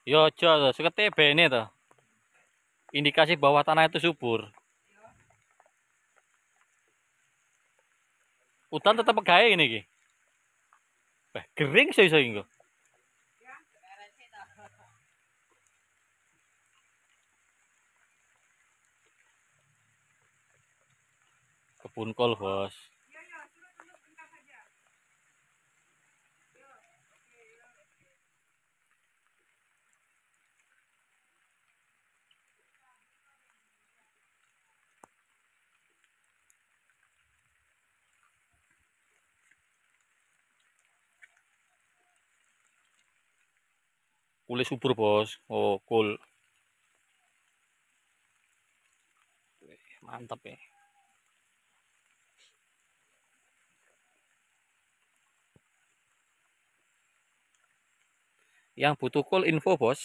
Yo, aja tuh, sekete bene tuh. Indikasi bahwa tanah itu subur. Udan tetap gawe ini iki. Gering sih iso. Kebun kol, Bos. Kulit subur, Bos. Oh, kul. Mantap ya. Yang butuh kul info, Bos.